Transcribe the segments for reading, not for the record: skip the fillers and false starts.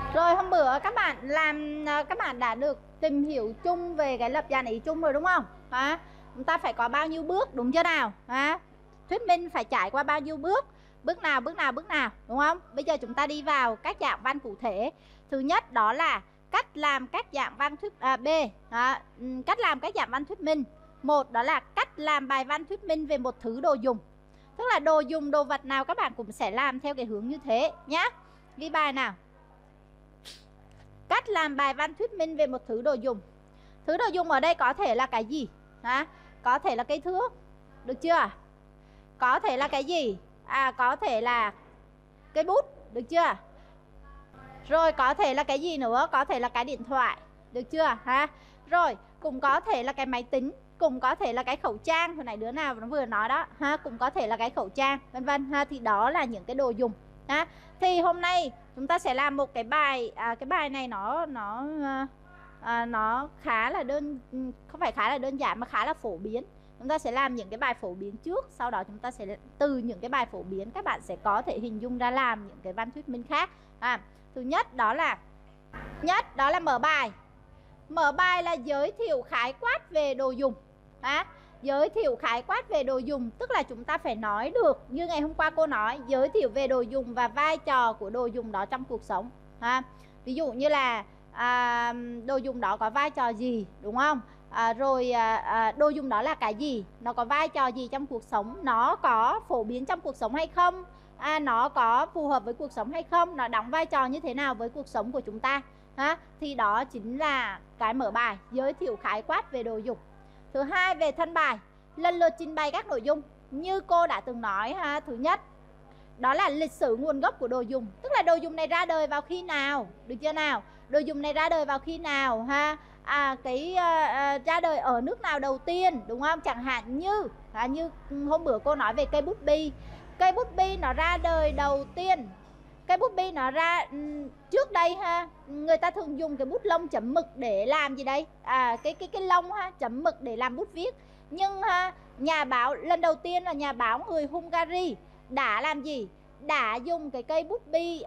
Rồi hôm bữa các bạn làm, các bạn đã được tìm hiểu chung về cái lập dàn ý chung rồi đúng không? Chúng ta phải có bao nhiêu bước đúng chưa nào? Thuyết minh phải trải qua bao nhiêu bước? Bước nào, đúng không? Bây giờ chúng ta đi vào các dạng văn cụ thể. Thứ nhất đó là cách làm các dạng văn cách làm các dạng văn thuyết minh. Một đó là cách làm bài văn thuyết minh về một thứ đồ dùng. Tức là đồ dùng, đồ vật nào các bạn cũng sẽ làm theo cái hướng như thế nhá. Ghi bài nào. Cách làm bài văn thuyết minh về một thứ đồ dùng. Thứ đồ dùng ở đây có thể là cái gì? Có thể là cây thước, được chưa? Có thể là cái gì? Có thể là cây bút, được chưa? Rồi có thể là cái gì nữa? Có thể là cái điện thoại, được chưa? Rồi cũng có thể là cái máy tính, cũng có thể là cái khẩu trang, hồi nãy đứa nào nó vừa nói đó, cũng có thể là cái khẩu trang, vân vân. Thì đó là những cái đồ dùng. Thì hôm nay chúng ta sẽ làm một cái bài, cái bài này nó khá là không phải khá là đơn giản mà khá là phổ biến. Chúng ta sẽ làm những cái bài phổ biến trước, sau đó chúng ta sẽ từ những cái bài phổ biến các bạn sẽ có thể hình dung ra làm những cái văn thuyết minh khác. Thứ nhất đó là mở bài. Mở bài là giới thiệu khái quát về đồ dùng. Giới thiệu khái quát về đồ dùng tức là chúng ta phải nói được như ngày hôm qua cô nói, giới thiệu về đồ dùng và vai trò của đồ dùng đó trong cuộc sống. Ví dụ như là đồ dùng đó có vai trò gì, đúng không? Đồ dùng đó là cái gì, nó có vai trò gì trong cuộc sống, nó có phổ biến trong cuộc sống hay không, nó có phù hợp với cuộc sống hay không, nó đóng vai trò như thế nào với cuộc sống của chúng ta. Thì đó chính là cái mở bài, giới thiệu khái quát về đồ dùng. Thứ hai, về thân bài, lần lượt trình bày các nội dung như cô đã từng nói. Thứ nhất đó là lịch sử nguồn gốc của đồ dùng, tức là đồ dùng này ra đời vào khi nào, được chưa nào? Đồ dùng này ra đời vào khi nào ra đời ở nước nào đầu tiên, đúng không? Chẳng hạn như hôm bữa cô nói về cây bút bi. Cây bút bi nó ra đời đầu tiên, cây bút bi nó ra trước đây người ta thường dùng cái bút lông chấm mực để làm gì đây? Cái lông chấm mực để làm bút viết. Nhưng nhà báo lần đầu tiên là nhà báo người Hungary đã làm gì? Đã dùng cái cây bút bi,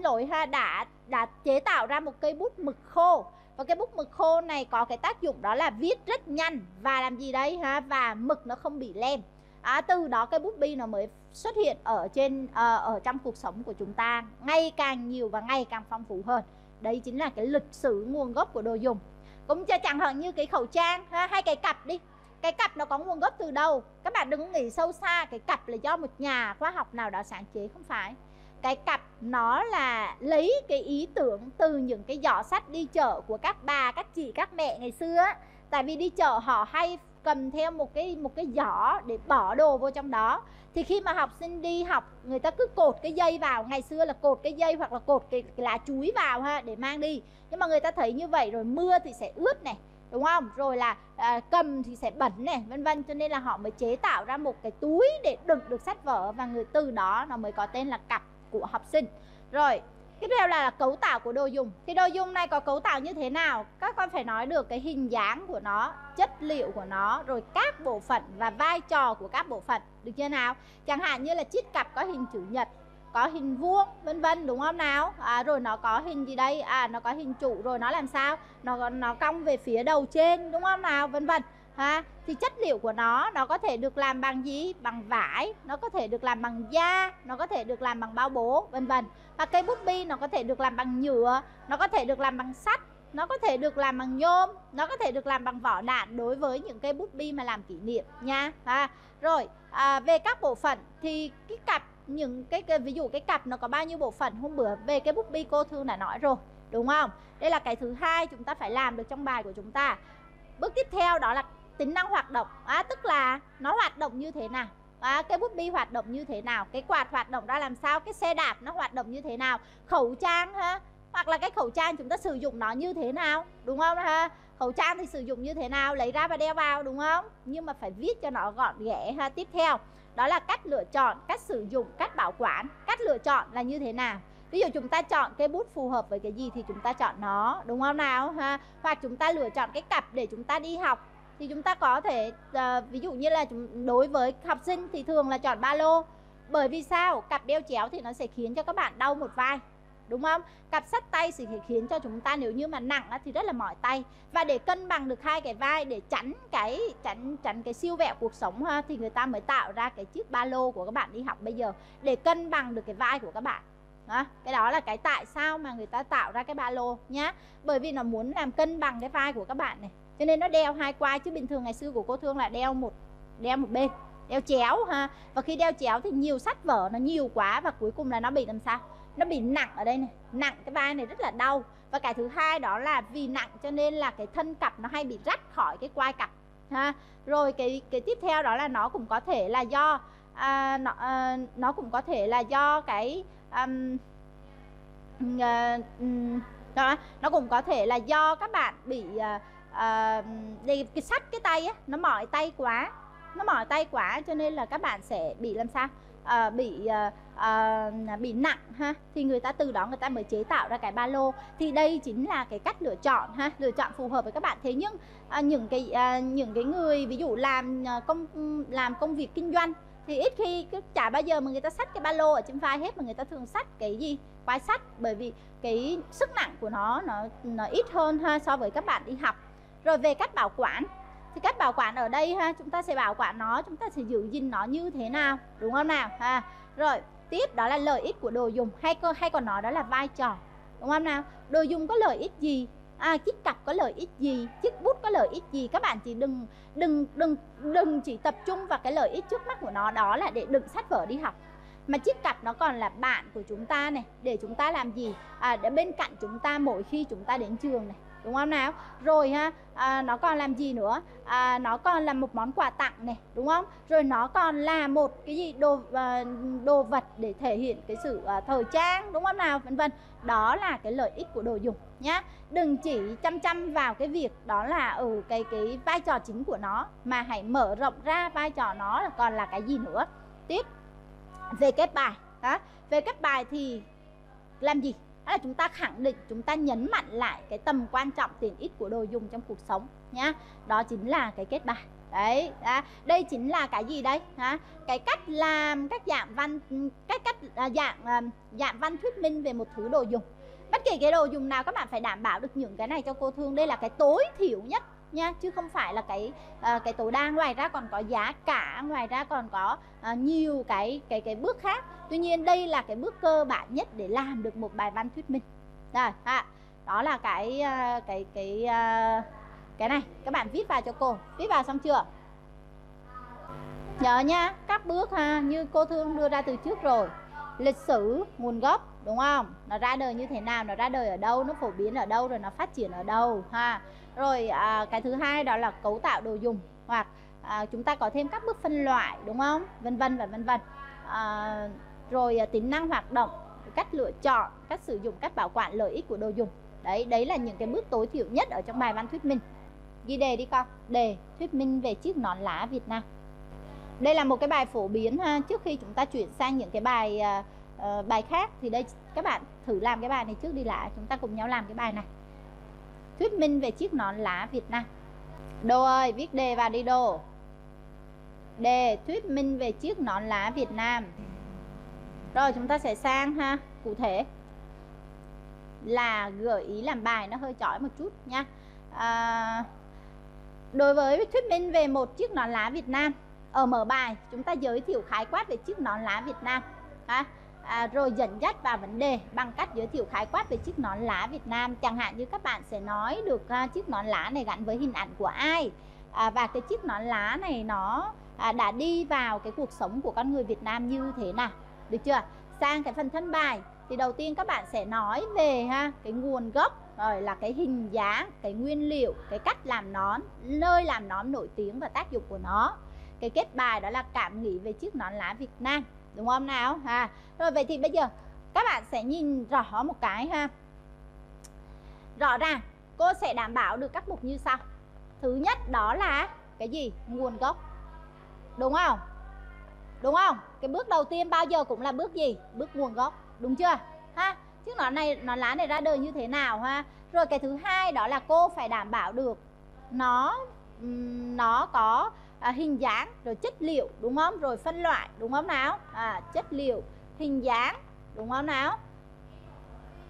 đã chế tạo ra một cây bút mực khô. Và cái bút mực khô này có cái tác dụng đó là viết rất nhanh và làm gì đấy và mực nó không bị lem. Từ đó cái bút bi nó mới xuất hiện ở trong cuộc sống của chúng ta ngày càng nhiều và ngày càng phong phú hơn. Đấy chính là cái lịch sử nguồn gốc của đồ dùng. Cũng chẳng hạn như cái khẩu trang hay cái cặp đi. Cái cặp nó có nguồn gốc từ đâu? Các bạn đừng nghĩ sâu xa cái cặp là do một nhà khoa học nào đó sáng chế, không phải. Cái cặp nó là lấy cái ý tưởng từ những cái giỏ sách đi chợ của các bà, các chị, các mẹ ngày xưa. Tại vì đi chợ họ hay cầm theo một cái giỏ để bỏ đồ vô trong đó. Thì khi mà học sinh đi học, người ta cứ cột cái dây vào. Ngày xưa là cột cái dây hoặc là cột cái lá chuối vào để mang đi. Nhưng mà người ta thấy như vậy rồi mưa thì sẽ ướt này, đúng không? Rồi là cầm thì sẽ bẩn này, vân vân. Cho nên là họ mới chế tạo ra một cái túi để đựng được sách vở. Và từ đó nó mới có tên là cặp của học sinh. Rồi tiếp theo là cấu tạo của đồ dùng. Thì đồ dùng này có cấu tạo như thế nào? Các con phải nói được cái hình dáng của nó, chất liệu của nó, rồi các bộ phận và vai trò của các bộ phận, được chưa nào? Chẳng hạn như là chiếc cặp có hình chữ nhật, có hình vuông, vân vân, đúng không nào? Rồi nó có hình gì đây? Nó có hình trụ, rồi nó làm sao? Nó cong về phía đầu trên, đúng không nào? Vân vân. Thì chất liệu của nó có thể được làm bằng gì? Bằng vải, nó có thể được làm bằng da, nó có thể được làm bằng bao bố, vân vân. Và cây bút bi nó có thể được làm bằng nhựa, nó có thể được làm bằng sắt, nó có thể được làm bằng nhôm, nó có thể được làm bằng vỏ đạn đối với những cây bút bi mà làm kỷ niệm nha. Rồi về các bộ phận thì cái cặp, ví dụ cái cặp nó có bao nhiêu bộ phận, hôm bữa về cái bút bi cô Thương đã nói rồi, đúng không? Đây là cái thứ hai chúng ta phải làm được trong bài của chúng ta. Bước tiếp theo đó là tính năng hoạt động, tức là nó hoạt động như thế nào, cái bút bi hoạt động như thế nào, cái quạt hoạt động ra làm sao, cái xe đạp nó hoạt động như thế nào, khẩu trang hoặc là cái khẩu trang chúng ta sử dụng nó như thế nào, đúng không? Khẩu trang thì sử dụng như thế nào, lấy ra và đeo vào, đúng không? Nhưng mà phải viết cho nó gọn ghẽ. Tiếp theo đó là cách lựa chọn, cách sử dụng, cách bảo quản. Cách lựa chọn là như thế nào? Ví dụ chúng ta chọn cái bút phù hợp với cái gì thì chúng ta chọn nó, đúng không nào? Hoặc chúng ta lựa chọn cái cặp để chúng ta đi học thì chúng ta có thể ví dụ như là đối với học sinh thì thường là chọn ba lô. Bởi vì sao? Cặp đeo chéo thì nó sẽ khiến cho các bạn đau một vai. đúng không? Cặp sách tay sẽ khiến cho chúng ta nếu như mà nặng thì rất là mỏi tay. Và để cân bằng được hai cái vai, để tránh cái siêu vẹo cuộc sống ha, thì người ta mới tạo ra cái chiếc ba lô của các bạn đi học bây giờ, để cân bằng được cái vai của các bạn. Đó, cái đó là cái tại sao mà người ta tạo ra cái ba lô nhá. Bởi vì nó muốn làm cân bằng cái vai của các bạn này, cho nên nó đeo hai quai. Chứ bình thường ngày xưa của cô Thương là đeo một bên, đeo chéo ha. Và khi đeo chéo thì nhiều sách vở nó nhiều quá, và cuối cùng là nó bị làm sao? Nó bị nặng ở đây này, nặng cái vai này rất là đau. Và cái thứ hai đó là vì nặng cho nên là cái thân cặp nó hay bị rách khỏi cái quai cặp ha. Rồi cái tiếp theo đó là nó cũng có thể là do nó cũng có thể là do cái đó, nó cũng có thể là do các bạn bị cái sắt cái tay á, nó mỏi tay quá, cho nên là các bạn sẽ bị làm sao? Bị nặng ha, thì người ta từ đó người ta mới chế tạo ra cái ba lô. Thì đây chính là cái cách lựa chọn ha, lựa chọn phù hợp với các bạn. Thế nhưng những cái người ví dụ làm công việc kinh doanh thì ít khi, chả bao giờ mà người ta xách cái ba lô ở trên vai hết, mà người ta thường xách cái gì? Quai sắt, bởi vì cái sức nặng của nó ít hơn ha so với các bạn đi học. Rồi về cách bảo quản thì cách bảo quản ở đây ha, chúng ta sẽ bảo quản nó, chúng ta sẽ giữ gìn nó như thế nào, đúng không nào ha. Rồi tiếp đó là lợi ích của đồ dùng, hay còn nói đó là vai trò, đúng không nào. Đồ dùng có lợi ích gì? Chiếc cặp có lợi ích gì? Chiếc bút có lợi ích gì? Các bạn chỉ đừng chỉ tập trung vào cái lợi ích trước mắt của nó, đó là để đựng sách vở đi học. Mà chiếc cặp nó còn là bạn của chúng ta này, để chúng ta làm gì? Để bên cạnh chúng ta mỗi khi chúng ta đến trường này, đúng không nào? Rồi ha, nó còn làm gì nữa? Nó còn là một món quà tặng này, đúng không? Rồi nó còn là một cái gì? Đồ vật để thể hiện cái sự thời trang, đúng không nào? Vân vân. Đó là cái lợi ích của đồ dùng nhá. Đừng chỉ chăm vào cái việc đó là ở cái vai trò chính của nó, mà hãy mở rộng ra vai trò nó còn là cái gì nữa. Tiếp về kết bài đó. Về kết bài thì làm gì? Đó là chúng ta khẳng định, chúng ta nhấn mạnh lại cái tầm quan trọng tiện ích của đồ dùng trong cuộc sống nhá. Đó chính là cái kết bài. Đấy, đây chính là cái gì đây? Cái cách làm, cách dạng văn thuyết minh về một thứ đồ dùng. Bất kỳ cái đồ dùng nào các bạn phải đảm bảo được những cái này cho cô Thương. Đây là cái tối thiểu nhất nha, chứ không phải là cái tối đa. Ngoài ra còn có giá cả, ngoài ra còn có nhiều cái bước khác. Tuy nhiên đây là cái bước cơ bản nhất để làm được một bài văn thuyết minh. Rồi, đó là cái này các bạn viết vào cho cô. Viết vào xong chưa? Nhớ nha, các bước ha, như cô Thương đưa ra từ trước rồi. Lịch sử, nguồn gốc, đúng không? Nó ra đời như thế nào, nó ra đời ở đâu, nó phổ biến ở đâu, rồi nó phát triển ở đâu ha. Rồi cái thứ hai đó là cấu tạo đồ dùng, hoặc chúng ta có thêm các bước phân loại, đúng không? Vân vân và vân vân. Rồi tính năng hoạt động, cách lựa chọn, cách sử dụng, cách bảo quản, lợi ích của đồ dùng. Đấy là những cái bước tối thiểu nhất ở trong bài văn thuyết minh. Ghi đề đi con. Đề thuyết minh về chiếc nón lá Việt Nam. Đây là một cái bài phổ biến ha. Trước khi chúng ta chuyển sang những cái bài khác thì đây các bạn thử làm cái bài này trước đi lại. Chúng ta cùng nhau làm cái bài này. Thuyết minh về chiếc nón lá Việt Nam. Đô ơi, viết đề vào đi Đô. Đề thuyết minh về chiếc nón lá Việt Nam. Rồi chúng ta sẽ sang ha, cụ thể là gợi ý làm bài nó hơi chói một chút nha. Đối với thuyết minh về một chiếc nón lá Việt Nam, ở mở bài chúng ta giới thiệu khái quát về chiếc nón lá Việt Nam rồi dẫn dắt vào vấn đề bằng cách giới thiệu khái quát về chiếc nón lá Việt Nam. Chẳng hạn như các bạn sẽ nói được chiếc nón lá này gắn với hình ảnh của ai, và cái chiếc nón lá này nó đã đi vào cái cuộc sống của con người Việt Nam như thế nào, được chưa? Sang cái phần thân bài thì đầu tiên các bạn sẽ nói về cái nguồn gốc, rồi là cái hình dáng, cái nguyên liệu, cái cách làm nón, nơi làm nón nổi tiếng và tác dụng của nó. Cái kết bài đó là cảm nghĩ về chiếc nón lá Việt Nam, đúng không nào? Rồi vậy thì bây giờ các bạn sẽ nhìn rõ một cái ha. Rõ ràng cô sẽ đảm bảo được các mục như sau. Thứ nhất đó là cái gì? Nguồn gốc, đúng không? Đúng không? Cái bước đầu tiên bao giờ cũng là bước gì? Bước nguồn gốc, đúng chưa? Chiếc nón lá này ra đời như thế nào ha? Rồi cái thứ hai đó là cô phải đảm bảo được nó có hình dáng, rồi chất liệu, đúng không? Rồi phân loại, đúng không nào? Chất liệu, hình dáng, đúng không nào?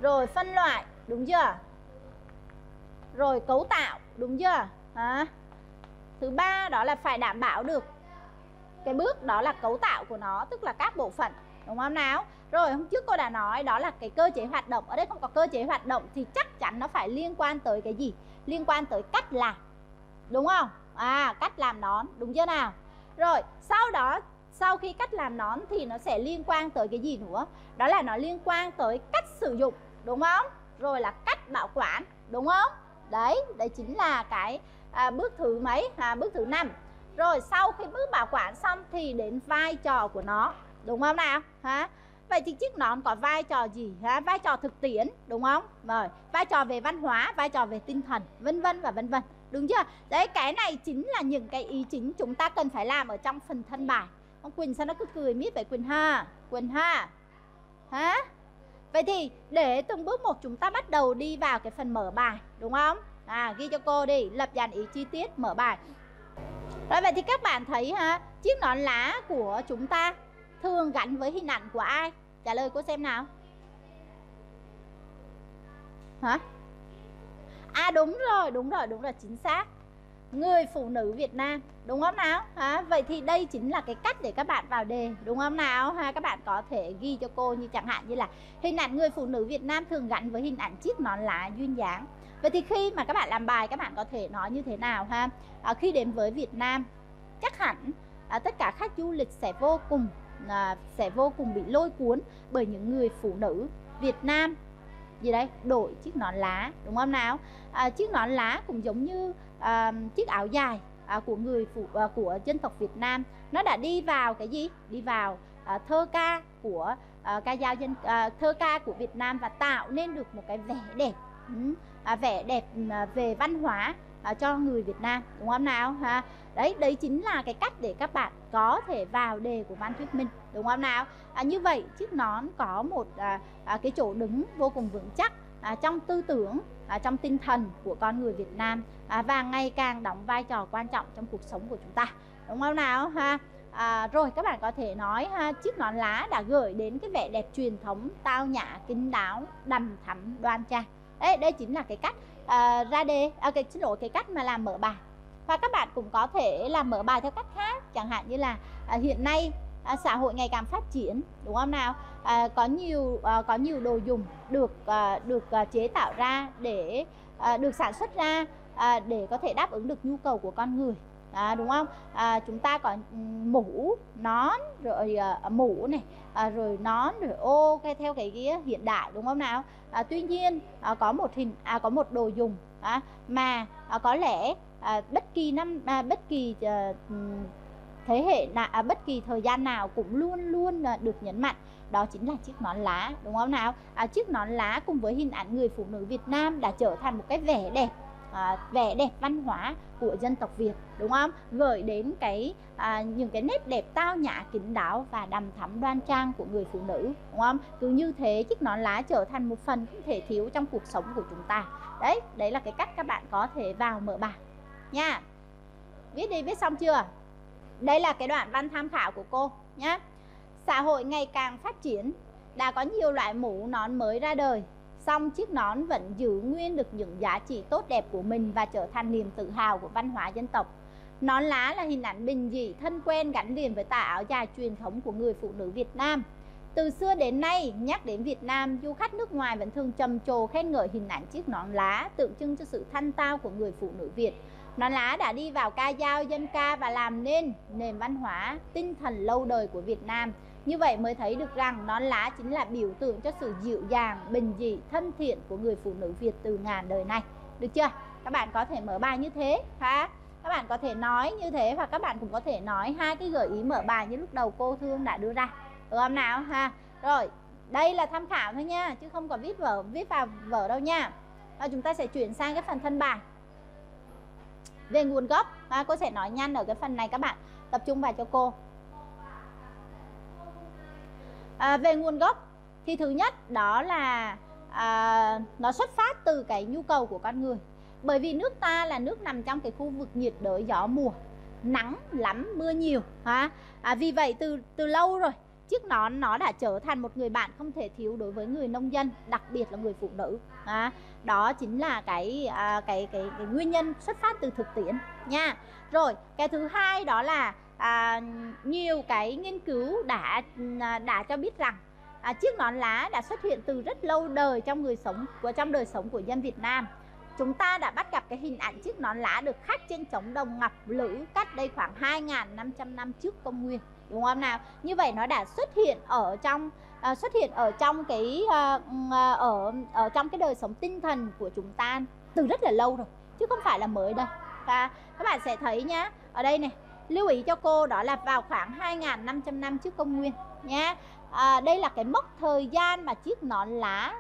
rồi phân loại, đúng chưa? Rồi cấu tạo, đúng chưa? Thứ ba đó là phải đảm bảo được cái bước đó là cấu tạo của nó, tức là các bộ phận, đúng không nào? Rồi hôm trước cô đã nói đó là cái cơ chế hoạt động. Ở đây không có cơ chế hoạt động thì chắc chắn nó phải liên quan tới cái gì? Liên quan tới cách làm, đúng không? Cách làm nón, đúng chưa nào? Rồi sau đó, sau khi cách làm nón thì nó sẽ liên quan tới cái gì nữa? Đó là nó liên quan tới cách sử dụng, đúng không? Rồi là cách bảo quản, đúng không? Đấy chính là cái bước thứ mấy? Bước thứ 5. Rồi sau khi bước bảo quản xong thì đến vai trò của nó, đúng không nào? Vậy thì chiếc nón có vai trò gì? Vai trò thực tiễn, đúng không? Rồi, vai trò về văn hóa, vai trò về tinh thần, vân vân và vân vân. Đúng chưa? Đấy, cái này chính là những cái ý chính chúng ta cần phải làm ở trong phần thân bài. Ông Quỳnh sao nó cứ cười miết vậy Quỳnh ha? Quỳnh ha? Vậy thì để từng bước một chúng ta bắt đầu đi vào cái phần mở bài, đúng không? Ghi cho cô đi, lập dàn ý chi tiết, mở bài. Rồi vậy thì các bạn thấy chiếc nón lá của chúng ta thường gắn với hình ảnh của ai? Trả lời cô xem nào. Đúng rồi, chính xác. Người phụ nữ Việt Nam, đúng không nào? Vậy thì đây chính là cái cách để các bạn vào đề, đúng không nào? Các bạn có thể ghi cho cô như chẳng hạn như là hình ảnh người phụ nữ Việt Nam thường gắn với hình ảnh chiếc nón lá duyên dáng. Vậy thì khi mà các bạn làm bài các bạn có thể nói như thế nào khi đến với Việt Nam, chắc hẳn tất cả khách du lịch sẽ vô cùng bị lôi cuốn bởi những người phụ nữ Việt Nam đội chiếc nón lá, đúng không nào? Chiếc nón lá cũng giống như chiếc áo dài của dân tộc Việt Nam. Nó đã đi vào cái gì? Đi vào thơ ca của thơ ca của Việt Nam và tạo nên được một cái vẻ đẹp, vẻ đẹp về văn hóa cho người Việt Nam, đúng không nào? Đấy chính là cái cách để các bạn có thể vào đề của văn thuyết minh, đúng không nào? Như vậy chiếc nón có một cái chỗ đứng vô cùng vững chắc trong tư tưởng, trong tinh thần của con người Việt Nam và ngày càng đóng vai trò quan trọng trong cuộc sống của chúng ta, đúng không nào? Rồi các bạn có thể nói chiếc nón lá đã gửi đến cái vẻ đẹp truyền thống, tao nhã, kín đáo, đằm thắm, đoan trang. Đây chính là cái cách ra đề, cái cách mà làm mở bài. Và các bạn cũng có thể làm mở bài theo cách khác, chẳng hạn như là hiện nay xã hội ngày càng phát triển, đúng không nào? Có nhiều đồ dùng được chế tạo ra để được sản xuất ra để có thể đáp ứng được nhu cầu của con người, đúng không? Chúng ta có mũ, nón, rồi mũ này, rồi nón, rồi ô theo cái hiện đại, đúng không nào? Tuy nhiên có một đồ dùng mà có lẽ bất kỳ thế hệ bất kỳ thời gian nào cũng luôn luôn được nhấn mạnh, đó chính là chiếc nón lá, đúng không nào? Chiếc nón lá cùng với hình ảnh người phụ nữ Việt Nam đã trở thành một cái vẻ đẹp văn hóa của dân tộc Việt, đúng không? Gửi đến những cái nét đẹp tao nhã, kín đáo và đằm thắm đoan trang của người phụ nữ, đúng không? Cứ như thế chiếc nón lá trở thành một phần không thể thiếu trong cuộc sống của chúng ta. Đấy là cái cách các bạn có thể vào mở bài nha. Viết đi, viết xong chưa? Đây là cái đoạn văn tham khảo của cô nhé. Xã hội ngày càng phát triển, đã có nhiều loại mũ nón mới ra đời, song chiếc nón vẫn giữ nguyên được những giá trị tốt đẹp của mình và trở thành niềm tự hào của văn hóa dân tộc. Nón lá là hình ảnh bình dị, thân quen gắn liền với tà áo dài truyền thống của người phụ nữ Việt Nam. Từ xưa đến nay, nhắc đến Việt Nam, du khách nước ngoài vẫn thường trầm trồ khen ngợi hình ảnh chiếc nón lá, tượng trưng cho sự thanh tao của người phụ nữ Việt. Nón lá đã đi vào ca dao, dân ca và làm nên nền văn hóa, tinh thần lâu đời của Việt Nam. Như vậy mới thấy được rằng nón lá chính là biểu tượng cho sự dịu dàng, bình dị, thân thiện của người phụ nữ Việt từ ngàn đời nay. Được chưa? Các bạn có thể mở bài như thế ha. Các bạn có thể nói như thế, và các bạn cũng có thể nói hai cái gợi ý mở bài như lúc đầu cô Thương đã đưa ra. Được không nào ha? Rồi, đây là tham khảo thôi nha, chứ không có viết vào vở đâu nha. Và chúng ta sẽ chuyển sang cái phần thân bài. Về nguồn gốc, cô sẽ nói nhanh ở cái phần này, các bạn tập trung vào cho cô. Về nguồn gốc thì thứ nhất đó là nó xuất phát từ cái nhu cầu của con người. Bởi vì nước ta là nước nằm trong cái khu vực nhiệt đới gió mùa, nắng lắm mưa nhiều. Vì vậy từ lâu rồi chiếc nón nó đã trở thành một người bạn không thể thiếu đối với người nông dân, đặc biệt là người phụ nữ. Đó chính là cái nguyên nhân xuất phát từ thực tiễn nha. Rồi cái thứ hai đó là nhiều cái nghiên cứu đã cho biết rằng chiếc nón lá đã xuất hiện từ rất lâu đời trong đời sống của dân Việt Nam. Chúng ta đã bắt gặp cái hình ảnh chiếc nón lá được khắc trên trống đồng ngọc lữ cách đây khoảng 2.500 năm trước công nguyên, đúng không nào? Như vậy nó đã xuất hiện ở trong cái đời sống tinh thần của chúng ta từ rất là lâu rồi, chứ không phải là mới đâu. Và các bạn sẽ thấy nhá, ở đây này, lưu ý cho cô đó là vào khoảng 2.500 năm trước công nguyên nhá. Đây là cái mốc thời gian mà chiếc nón lá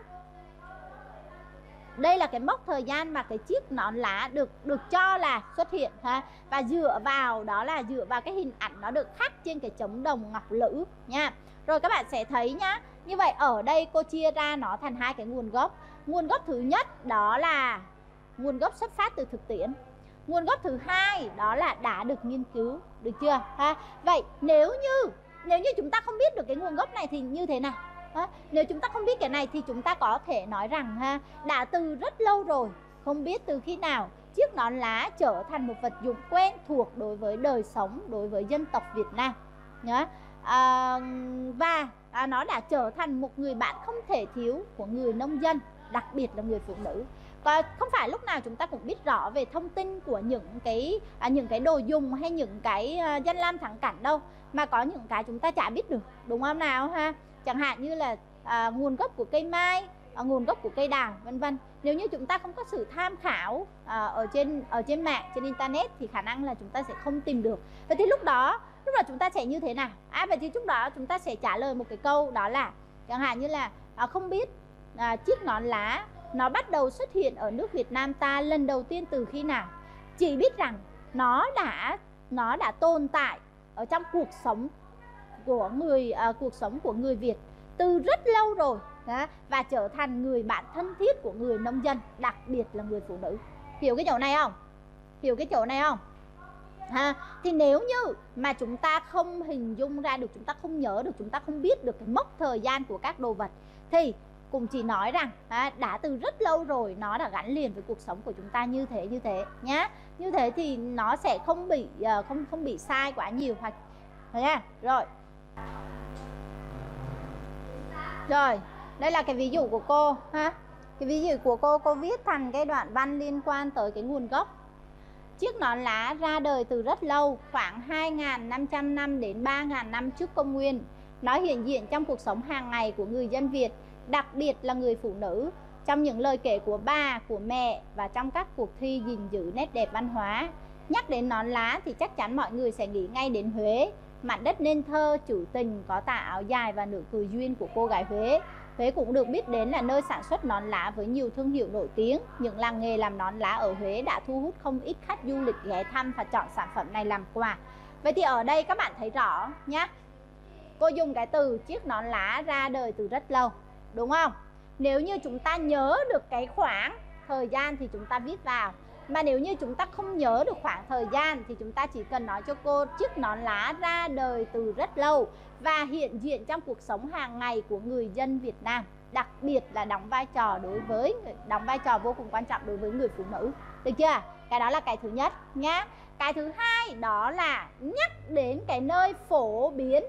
cái chiếc nón lá được cho là xuất hiện ha. Và dựa vào cái hình ảnh nó được khắc trên cái trống đồng ngọc lữ nha. Rồi các bạn sẽ thấy nhá, như vậy ở đây cô chia ra nó thành hai cái nguồn gốc. Nguồn gốc thứ nhất đó là nguồn gốc xuất phát từ thực tiễn. Nguồn gốc thứ hai đó là đã được nghiên cứu, được chưa ha? Vậy nếu như chúng ta không biết được cái nguồn gốc này thì như thế nào? Nếu chúng ta không biết cái này thì chúng ta có thể nói rằng đã từ rất lâu rồi, không biết từ khi nào, chiếc nón lá trở thành một vật dụng quen thuộc đối với đời sống, đối với dân tộc Việt Nam nhá. Và nó đã trở thành một người bạn không thể thiếu của người nông dân, đặc biệt là người phụ nữ. Và không phải lúc nào chúng ta cũng biết rõ về thông tin của những cái đồ dùng hay những cái danh lam thắng cảnh đâu, mà có những cái chúng ta chả biết được, đúng không nào ha? Chẳng hạn như là nguồn gốc của cây mai, nguồn gốc của cây đào, vân vân. Nếu như chúng ta không có sự tham khảo ở trên mạng, trên internet thì khả năng là chúng ta sẽ không tìm được. Vậy thì lúc đó chúng ta sẽ như thế nào? Vậy thì lúc đó chúng ta sẽ trả lời một cái câu đó là chẳng hạn như là không biết chiếc nón lá nó bắt đầu xuất hiện ở nước Việt Nam ta lần đầu tiên từ khi nào. Chỉ biết rằng nó đã tồn tại ở trong cuộc sống của người Việt từ rất lâu rồi và trở thành người bạn thân thiết của người nông dân, đặc biệt là người phụ nữ. Hiểu cái chỗ này không? Thì nếu như mà chúng ta không hình dung ra được, chúng ta không nhớ được, chúng ta không biết được cái mốc thời gian của các đồ vật thì cũng chỉ nói rằng đã từ rất lâu rồi nó đã gắn liền với cuộc sống của chúng ta như thế nhá. Như thế thì nó sẽ không bị sai quá nhiều hoặc nha. Rồi, đây là cái ví dụ của cô ha. Cái ví dụ của cô viết thành cái đoạn văn liên quan tới cái nguồn gốc. Chiếc nón lá ra đời từ rất lâu, khoảng 2.500 năm đến 3.000 năm trước công nguyên. Nó hiện diện trong cuộc sống hàng ngày của người dân Việt, đặc biệt là người phụ nữ, trong những lời kể của bà, của mẹ và trong các cuộc thi gìn giữ nét đẹp văn hóa. Nhắc đến nón lá thì chắc chắn mọi người sẽ nghĩ ngay đến Huế, mảnh đất nên thơ, trữ tình, có tà áo dài và nụ cười duyên của cô gái Huế. Huế cũng được biết đến là nơi sản xuất nón lá với nhiều thương hiệu nổi tiếng. Những làng nghề làm nón lá ở Huế đã thu hút không ít khách du lịch ghé thăm và chọn sản phẩm này làm quà. Vậy thì ở đây các bạn thấy rõ nhé. Cô dùng cái từ chiếc nón lá ra đời từ rất lâu, đúng không? Nếu như chúng ta nhớ được cái khoảng thời gian thì chúng ta viết vào. Mà nếu như chúng ta không nhớ được khoảng thời gian thì chúng ta chỉ cần nói cho cô chiếc nón lá ra đời từ rất lâu và hiện diện trong cuộc sống hàng ngày của người dân Việt Nam, đặc biệt là đóng vai trò vô cùng quan trọng đối với người phụ nữ. Được chưa? Cái đó là cái thứ nhất nhá. Cái thứ hai đó là nhắc đến cái nơi phổ biến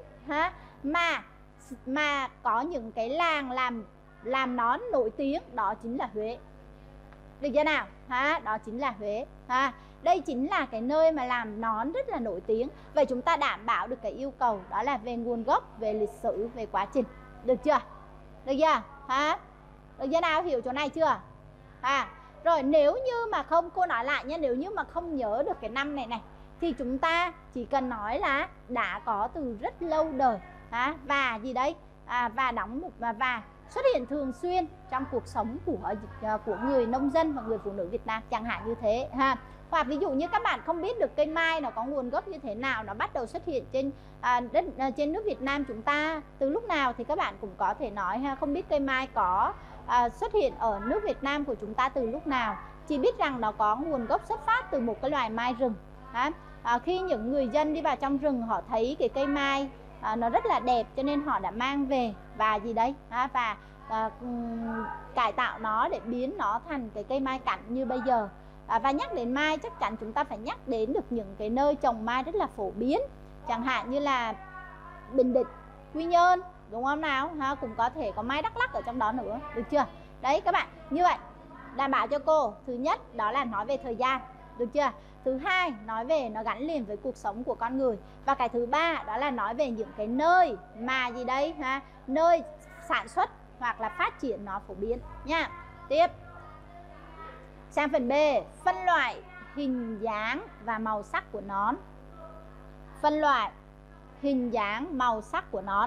mà có những cái làng làm nón nổi tiếng, đó chính là Huế. Được chưa nào? Đó chính là Huế. Đây chính là cái nơi mà làm nón rất là nổi tiếng. Vậy chúng ta đảm bảo được cái yêu cầu đó là về nguồn gốc, về lịch sử, về quá trình. Được chưa? Được chưa? Được chưa nào? Hiểu chỗ này chưa? Rồi nếu như mà không, cô nói lại nhé, nếu như mà không nhớ được cái năm này thì chúng ta chỉ cần nói là đã có từ rất lâu đời và gì đấy và xuất hiện thường xuyên trong cuộc sống của người nông dân và người phụ nữ Việt Nam, chẳng hạn như thế Hoặc ví dụ như các bạn không biết được cây mai nó có nguồn gốc như thế nào, nó bắt đầu xuất hiện trên nước Việt Nam chúng ta từ lúc nào, thì các bạn cũng có thể nói không biết cây mai có xuất hiện ở nước Việt Nam của chúng ta từ lúc nào, chỉ biết rằng nó có nguồn gốc xuất phát từ một cái loài mai rừng. Khi những người dân đi vào trong rừng, họ thấy cái cây mai nó rất là đẹp, cho nên họ đã mang về và gì đấy và cải tạo nó để biến nó thành cái cây mai cảnh như bây giờ. Và nhắc đến mai chắc chắn chúng ta phải nhắc đến được những cái nơi trồng mai rất là phổ biến, chẳng hạn như là Bình Định, Quy Nhơn, đúng không nào cũng có thể có mai Đắk Lắk ở trong đó nữa, được chưa? Đấy các bạn, như vậy đảm bảo cho cô, thứ nhất đó là nói về thời gian, được chưa? Thứ hai nói về nó gắn liền với cuộc sống của con người, và cái thứ ba đó là nói về những cái nơi mà gì đấy nơi sản xuất hoặc là phát triển nó phổ biến nha. Tiếp sang phần B, phân loại hình dáng và màu sắc của nón. Phân loại hình dáng màu sắc của nón.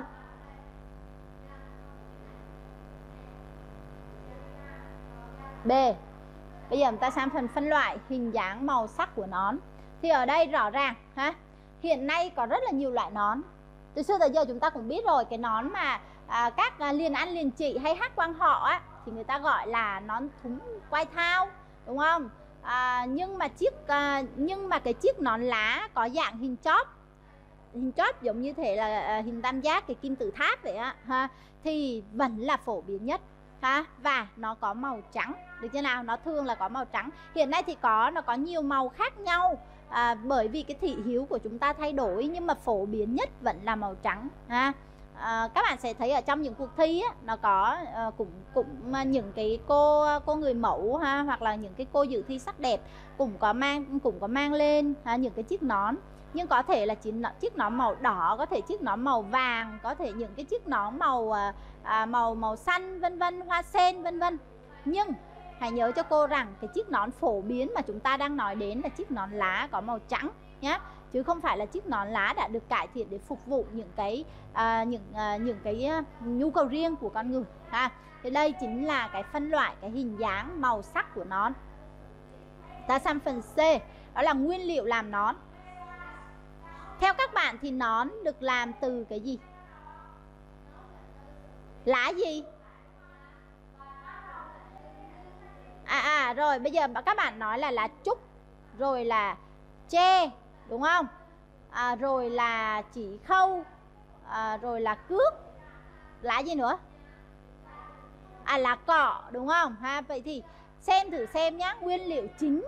B. Bây giờ chúng ta sang phần phân loại hình dáng màu sắc của nón. Thì ở đây rõ ràng hiện nay có rất là nhiều loại nón. Từ xưa tới giờ chúng ta cũng biết rồi, cái nón mà các liền anh liền chị hay hát quan họ thì người ta gọi là nón thúng quai thao, đúng không? Nhưng mà cái chiếc nón lá có dạng hình chóp giống như thế là hình tam giác, cái kim tự tháp vậy thì vẫn là phổ biến nhất và nó có màu trắng, được chưa nào? Nó thường là có màu trắng. Hiện nay thì nó có nhiều màu khác nhau bởi vì cái thị hiếu của chúng ta thay đổi, nhưng mà phổ biến nhất vẫn là màu trắng các bạn sẽ thấy ở trong những cuộc thi nó có cũng những cái cô người mẫu hoặc là những cái cô dự thi sắc đẹp cũng có mang lên những cái chiếc nón, nhưng có thể là chiếc nón màu đỏ, có thể chiếc nón màu vàng, có thể những cái chiếc nón màu xanh vân vân, hoa sen vân vân. Nhưng hãy nhớ cho cô rằng cái chiếc nón phổ biến mà chúng ta đang nói đến là chiếc nón lá có màu trắng nhé, chứ không phải là chiếc nón lá đã được cải thiện để phục vụ những cái nhu cầu riêng của con người Thì đây chính là cái phân loại cái hình dáng màu sắc của nón. Ta sang phần C, đó là nguyên liệu làm nón. Theo các bạn thì nón được làm từ cái gì? Lá gì? Rồi bây giờ các bạn nói là lá trúc, rồi là tre, đúng không? Rồi là chỉ khâu, rồi là cước, lá gì nữa? Lá cọ, đúng không? Vậy thì thử xem nhá, nguyên liệu chính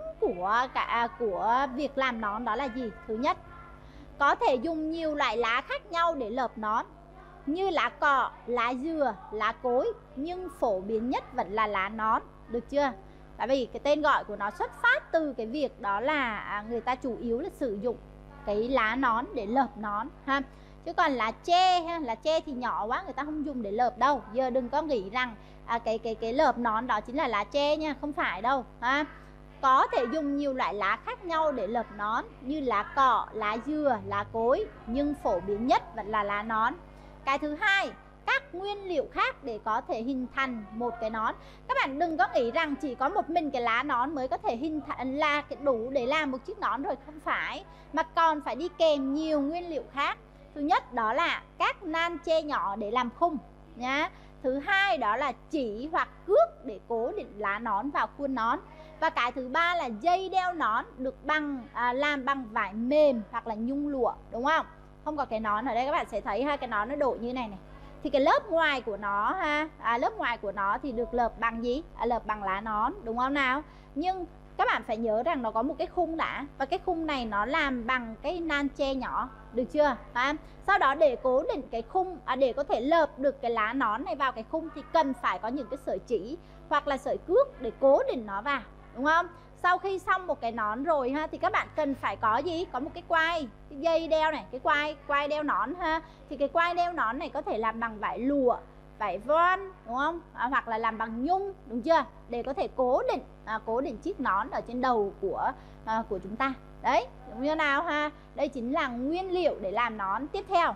của việc làm nón đó là gì? Thứ nhất, có thể dùng nhiều loại lá khác nhau để lợp nón, như lá cọ, lá dừa, lá cối, nhưng phổ biến nhất vẫn là lá nón, được chưa? Tại vì cái tên gọi của nó xuất phát từ cái việc đó là người ta chủ yếu là sử dụng cái lá nón để lợp nón chứ còn lá tre thì nhỏ quá, người ta không dùng để lợp đâu. Giờ đừng có nghĩ rằng cái lợp nón đó chính là lá tre nha, không phải đâu Có thể dùng nhiều loại lá khác nhau để lợp nón, như lá cọ, lá dừa, lá cối, nhưng phổ biến nhất vẫn là lá nón. Cái thứ hai, các nguyên liệu khác để có thể hình thành một cái nón. Các bạn đừng có nghĩ rằng chỉ có một mình cái lá nón mới có thể hình thành là đủ để làm một chiếc nón rồi, không phải, mà còn phải đi kèm nhiều nguyên liệu khác. Thứ nhất đó là các nan tre nhỏ để làm khung nhá. Thứ hai đó là chỉ hoặc cước để cố định lá nón vào khuôn nón. Và cái thứ ba là dây đeo nón được làm bằng vải mềm hoặc là nhung lụa, đúng không? Không có cái nón ở đây các bạn sẽ thấy cái nón nó đội như này này. Thì cái lớp ngoài của nó lớp ngoài của nó thì được lợp bằng gì? Lợp bằng lá nón, đúng không nào? Nhưng các bạn phải nhớ rằng nó có một cái khung đã, và cái khung này nó làm bằng cái nan tre nhỏ, được chưa? Sau đó để cố định cái khung, để có thể lợp được cái lá nón này vào cái khung thì cần phải có những cái sợi chỉ hoặc là sợi cước để cố định nó vào, đúng không? Sau khi xong một cái nón rồi thì các bạn cần phải có gì? Có một cái quai, cái dây đeo này, cái quai đeo nón Thì cái quai đeo nón này có thể làm bằng vải lụa, vải voan, đúng không? Hoặc là làm bằng nhung, đúng chưa? Để có thể cố định chiếc nón ở trên đầu của chúng ta. Đấy, đúng như nào Đây chính là nguyên liệu để làm nón. Tiếp theo,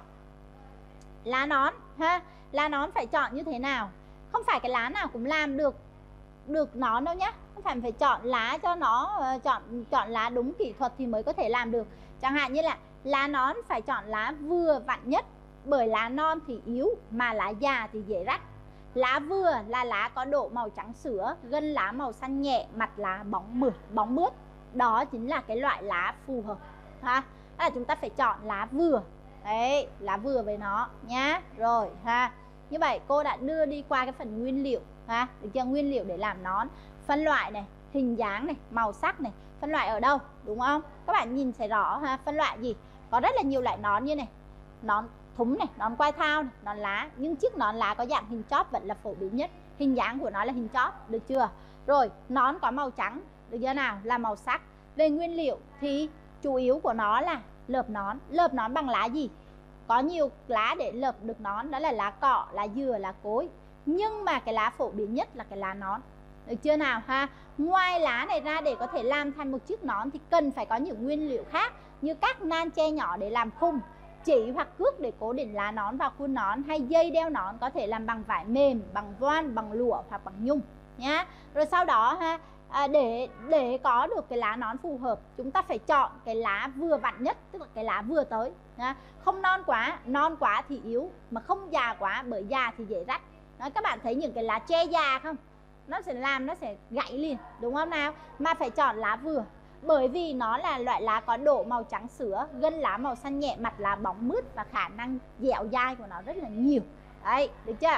lá nón lá nón phải chọn như thế nào? Không phải cái lá nào cũng làm được nón đâu nhé. Không phải chọn lá cho nó chọn lá đúng kỹ thuật thì mới có thể làm được. Chẳng hạn như là lá nón phải chọn lá vừa vặn nhất, bởi lá non thì yếu mà lá già thì dễ rách. Lá vừa là lá có độ màu trắng sữa, gân lá màu xanh nhẹ, mặt lá bóng mướt. Đó chính là cái loại lá phù hợp là chúng ta phải chọn lá vừa. Đấy, lá vừa với nó nhá. Rồi ha. Như vậy cô đã đưa đi qua cái phần nguyên liệu ha, được chưa? Nguyên liệu để làm nón, phân loại này, hình dáng này, màu sắc này, phân loại ở đâu, đúng không? Các bạn nhìn sẽ rõ ha, phân loại gì? Có rất là nhiều loại nón như này. Nón thúng này, nón quai thao này, nón lá. Nhưng chiếc nón lá có dạng hình chóp vẫn là phổ biến nhất. Hình dáng của nó là hình chóp, được chưa? Rồi, nón có màu trắng, được chưa nào? Là màu sắc. Về nguyên liệu thì chủ yếu của nó là lợp nón. Lợp nón bằng lá gì? Có nhiều lá để lợp được nón, đó là lá cọ, lá dừa, lá cối. Nhưng mà cái lá phổ biến nhất là cái lá nón. Được chưa nào ha? Ngoài lá này ra, để có thể làm thành một chiếc nón thì cần phải có những nguyên liệu khác, như các nan tre nhỏ để làm khung, chỉ hoặc cước để cố định lá nón vào khuôn nón, hay dây đeo nón có thể làm bằng vải mềm, bằng voan, bằng lụa hoặc bằng nhung nhá. Rồi sau đó ha, để có được cái lá nón phù hợp, chúng ta phải chọn cái lá vừa vặn nhất, tức là cái lá vừa tới nha. Không non quá thì yếu, mà không già quá, bởi già thì dễ rách. Đó, các bạn thấy những cái lá tre già không? Nó sẽ gãy liền, đúng không nào? Mà phải chọn lá vừa, bởi vì nó là loại lá có độ màu trắng sữa, gân lá màu xanh nhẹ, mặt lá bóng mướt và khả năng dẻo dai của nó rất là nhiều. Đấy, được chưa?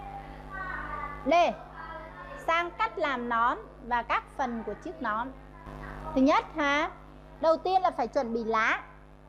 Đây, sang cách làm nón và các phần của chiếc nón. Thứ nhất ha, đầu tiên là phải chuẩn bị lá.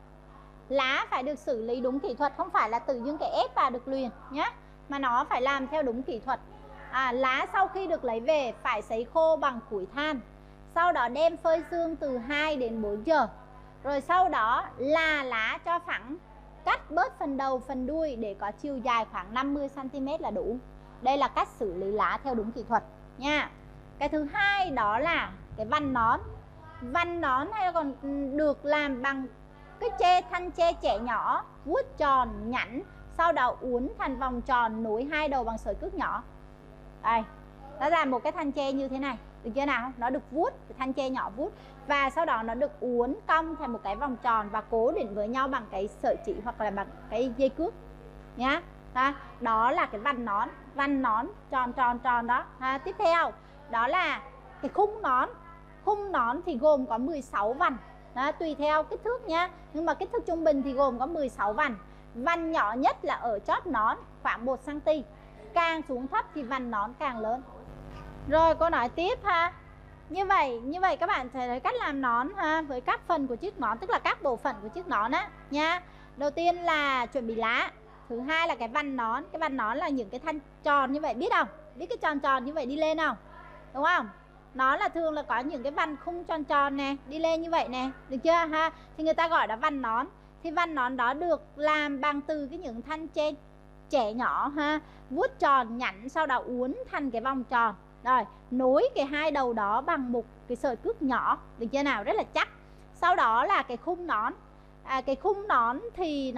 Lá phải được xử lý đúng kỹ thuật, không phải là tự dưng cái ép vào được liền nhé, mà nó phải làm theo đúng kỹ thuật. Lá sau khi được lấy về phải sấy khô bằng củi than, sau đó đem phơi sương từ 2 đến 4 giờ. Rồi sau đó là lá cho phẳng, cắt bớt phần đầu phần đuôi để có chiều dài khoảng 50 cm là đủ. Đây là cách xử lý lá theo đúng kỹ thuật nha. Cái thứ hai đó là cái vành nón. Vành nón hay còn được làm bằng cái thanh tre trẻ nhỏ, vuốt tròn nhẵn, sau đó uốn thành vòng tròn, nối hai đầu bằng sợi cước nhỏ. Đây, nó ra một cái thanh tre như thế này, được chưa nào? Nó được vuốt, cái thanh tre nhỏ vuốt, và sau đó nó được uốn cong thành một cái vòng tròn và cố định với nhau bằng cái sợi chỉ hoặc là bằng cái dây cước nhá. Đó là cái vành nón tròn đó. Tiếp theo đó là cái khung nón. Khung nón thì gồm có 16 vành. Đó, tùy theo kích thước nhá, nhưng mà kích thước trung bình thì gồm có 16 vành. Vành nhỏ nhất là ở chóp nón khoảng 1 cm, càng xuống thấp thì vành nón càng lớn. Rồi cô nói tiếp ha. Như vậy các bạn sẽ thấy cách làm nón ha, với các phần của chiếc nón, tức là các bộ phận của chiếc nón á nha. Đầu tiên là chuẩn bị lá. Thứ hai là cái vành nón. Cái vành nón là những cái thanh tròn như vậy, biết không? Biết cái tròn tròn như vậy đi lên không? Đúng không? Nó là thường là có những cái vành khung tròn tròn nè, đi lên như vậy nè, được chưa ha? Thì người ta gọi là vành nón. Thì vành nón đó được làm bằng từ những thanh tre trẻ nhỏ ha, vuốt tròn nhẵn, sau đó uốn thành cái vòng tròn. Rồi, nối cái hai đầu đó bằng một cái sợi cước nhỏ, được chưa nào? Rất là chắc. Sau đó là cái khung nón. Cái khung nón thì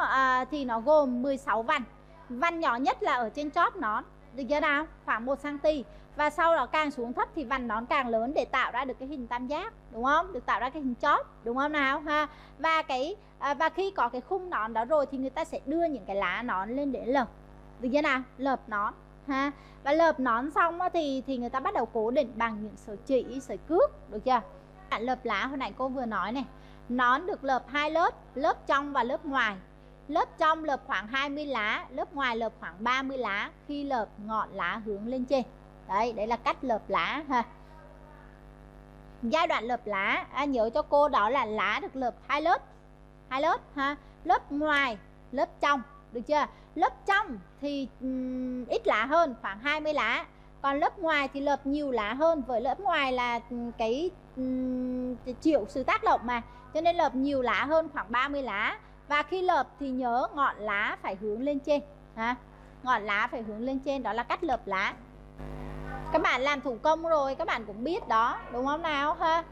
nó gồm 16 vành. Vành nhỏ nhất là ở trên chóp nón, được chưa nào? Khoảng 1 cm. Và sau đó càng xuống thấp thì vành nón càng lớn để tạo ra được cái hình tam giác, đúng không? Được tạo ra cái hình chóp, đúng không nào ha? Và khi có cái khung nón đó rồi thì người ta sẽ đưa những cái lá nón lên để lợp, được chưa nào? Lợp nón ha. Và lợp nón xong thì người ta bắt đầu cố định bằng những sợi chỉ, sợi cước, được chưa? Lợp lá hồi nãy cô vừa nói này, nón được lợp 2 lớp, lớp trong và lớp ngoài. Lớp trong lợp khoảng 20 lá, lớp ngoài lợp khoảng 30 lá, khi lợp ngọn lá hướng lên trên. Đấy là cách lợp lá ha. Giai đoạn lợp lá, nhớ cho cô đó là lá được lợp 2 lớp ha. Lớp ngoài, lớp trong, được chưa? Lớp trong thì ít lá hơn, khoảng 20 lá. Còn lớp ngoài thì lợp nhiều lá hơn, với lớp ngoài là cái chịu sự tác động mà, cho nên lợp nhiều lá hơn, khoảng 30 lá. Và khi lợp thì nhớ ngọn lá phải hướng lên trên ha. Ngọn lá phải hướng lên trên, đó là cách lợp lá. Các bạn làm thủ công rồi các bạn cũng biết đó, đúng không nào ha?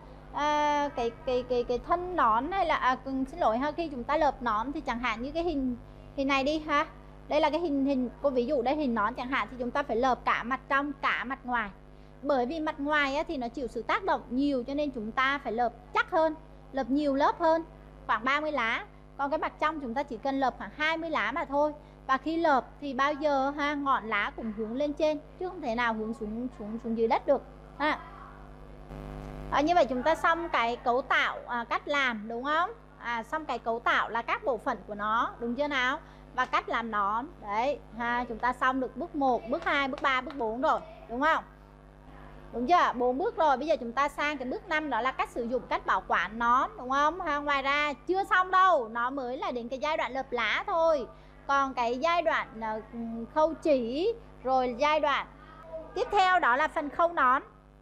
Cái thân nón hay là xin lỗi ha, khi chúng ta lợp nón thì chẳng hạn như cái hình này đi ha. Đây là cái hình cô ví dụ đây, hình nón chẳng hạn, thì chúng ta phải lợp cả mặt trong cả mặt ngoài. Bởi vì mặt ngoài thì nó chịu sự tác động nhiều, cho nên chúng ta phải lợp chắc hơn, lợp nhiều lớp hơn, khoảng 30 lá. Còn cái mặt trong chúng ta chỉ cần lợp khoảng 20 lá mà thôi. Và khi lợp thì bao giờ ha, ngọn lá cũng hướng lên trên, chứ không thể nào hướng xuống dưới đất được ha. Như vậy chúng ta xong cái cấu tạo cách làm, đúng không? Xong cái cấu tạo là các bộ phận của nó, đúng chưa nào? Và cách làm nón. Đấy ha, chúng ta xong được bước 1, bước 2, bước 3, bước 4 rồi, đúng không? Đúng chưa? 4 bước rồi, bây giờ chúng ta sang cái bước 5, đó là cách sử dụng, cách bảo quản nón, đúng không? Ngoài ra chưa xong đâu, nó mới là đến cái giai đoạn lợp lá thôi. Còn cái giai đoạn khâu chỉ, rồi giai đoạn tiếp theo đó là phần khâu nón.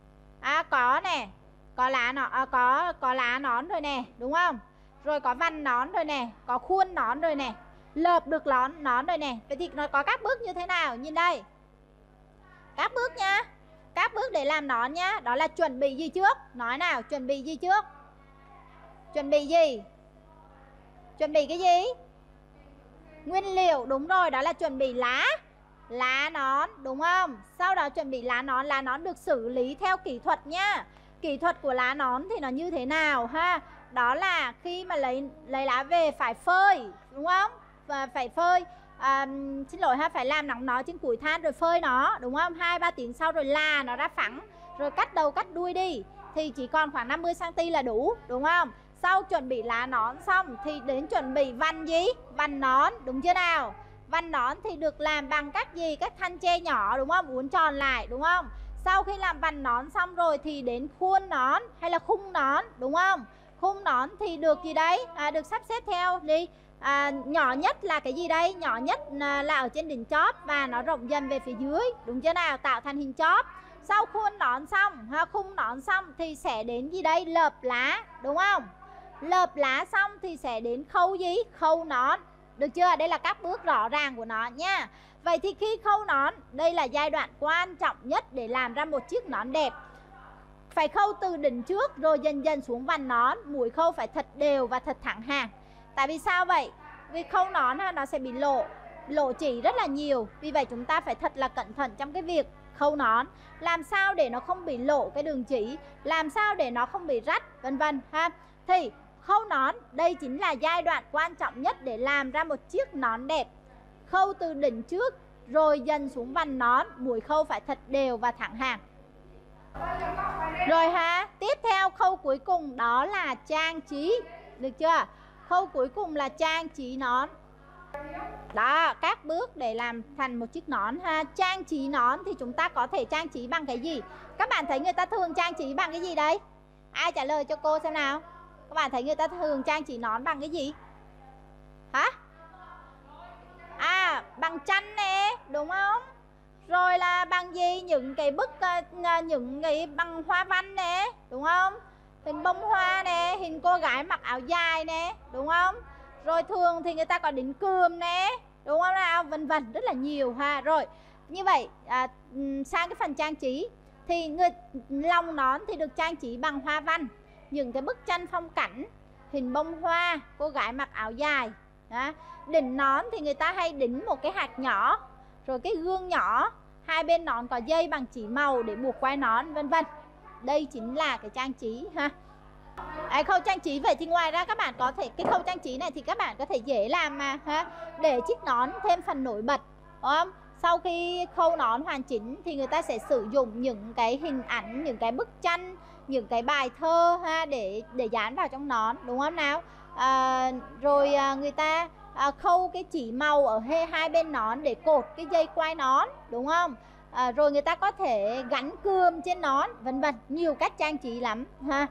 Có nè, có lá nón, có lá nón rồi nè, đúng không? Rồi có vành nón rồi nè, có khuôn nón rồi nè, lợp được nón rồi nè. Vậy thì nó có các bước như thế nào? Nhìn đây, các bước nha, các bước để làm nón nhá. Đó là chuẩn bị gì trước? Nói nào, chuẩn bị gì trước? Chuẩn bị gì? Chuẩn bị cái gì? Nguyên liệu, đúng rồi, đó là chuẩn bị lá nón, đúng không? Sau đó chuẩn bị lá nón được xử lý theo kỹ thuật nhá. Kỹ thuật của lá nón thì nó như thế nào ha? Đó là khi mà lấy lá về phải phơi, đúng không? Và phải phơi, xin lỗi ha, phải làm nóng nó trên củi than rồi phơi nó, đúng không? 2-3 tiếng sau rồi là nó ra phẳng, rồi cắt đầu cắt đuôi đi thì chỉ còn khoảng 50 cm là đủ, đúng không? Sau chuẩn bị lá nón xong thì đến chuẩn bị vành gì? Vành nón, đúng chưa nào? Vành nón thì được làm bằng cách gì? Cách thanh tre nhỏ, đúng không? Uốn tròn lại, đúng không? Sau khi làm vành nón xong rồi thì đến khuôn nón hay là khung nón, đúng không? Khung nón thì được gì đấy? Được sắp xếp theo đi. Nhỏ nhất là cái gì đây? Nhỏ nhất là ở trên đỉnh chóp và nó rộng dần về phía dưới, đúng chưa nào? Tạo thành hình chóp. Sau khuôn nón xong, khung nón xong thì sẽ đến gì đây? Lợp lá, đúng không? Lợp lá xong thì sẽ đến khâu gì? Khâu nón. Được chưa? Đây là các bước rõ ràng của nó nha. Vậy thì khi khâu nón, đây là giai đoạn quan trọng nhất để làm ra một chiếc nón đẹp. Phải khâu từ đỉnh trước rồi dần dần xuống vành nón. Mũi khâu phải thật đều và thật thẳng hàng. Tại vì sao vậy? Vì khâu nón nó sẽ bị lộ chỉ rất là nhiều. Vì vậy chúng ta phải thật là cẩn thận trong cái việc khâu nón. Làm sao để nó không bị lộ cái đường chỉ, làm sao để nó không bị rách, vân vân ha. Thì khâu nón, đây chính là giai đoạn quan trọng nhất để làm ra một chiếc nón đẹp. Khâu từ đỉnh trước rồi dần xuống vành nón, mũi khâu phải thật đều và thẳng hàng. Rồi ha, tiếp theo khâu cuối cùng đó là trang trí. Được chưa? Khâu cuối cùng là trang trí nón. Đó, các bước để làm thành một chiếc nón ha. Trang trí nón thì chúng ta có thể trang trí bằng cái gì? Các bạn thấy người ta thường trang trí bằng cái gì đấy? Ai trả lời cho cô xem nào? Các bạn thấy người ta thường trang trí nón bằng cái gì? Hả? Bằng tranh nè, đúng không? Rồi là bằng gì? Những cái bức, những cái bằng hoa văn nè, đúng không? Hình bông hoa nè, hình cô gái mặc áo dài nè, đúng không? Rồi thường thì người ta có đính cườm nè, đúng không nào? Vân vân, rất là nhiều ha. Rồi, như vậy sang cái phần trang trí thì lòng nón thì được trang trí bằng hoa văn, những cái bức tranh phong cảnh, hình bông hoa, cô gái mặc áo dài. Đó. Đỉnh nón thì người ta hay đính một cái hạt nhỏ, rồi cái gương nhỏ, hai bên nón có dây bằng chỉ màu để buộc quai nón, vân vân. Đây chính là cái trang trí ha. Khâu trang trí vậy thì ngoài ra các bạn có thể, cái khâu trang trí này thì các bạn có thể dễ làm mà ha, để chiếc nón thêm phần nổi bật, đúng không? Sau khi khâu nón hoàn chỉnh thì người ta sẽ sử dụng những cái hình ảnh, những cái bức tranh, những cái bài thơ ha, để dán vào trong nón, đúng không nào? Rồi người ta khâu cái chỉ màu ở hai bên nón để cột cái dây quai nón, đúng không? Rồi người ta có thể gắn cườm trên nón, vân vân, nhiều cách trang trí lắm ha.